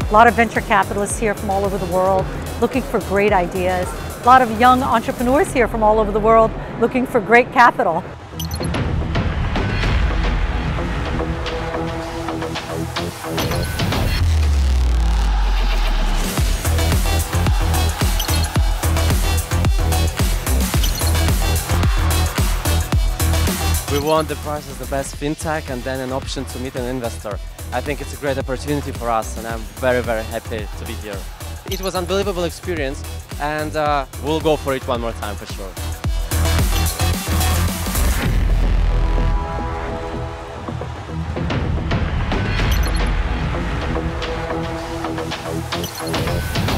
A lot of venture capitalists here from all over the world looking for great ideas. A lot of young entrepreneurs here from all over the world looking for great capital. We won the prize as the best fintech and then an option to meet an investor. I think it's a great opportunity for us and I'm very, very happy to be here. It was an unbelievable experience and we'll go for it one more time for sure.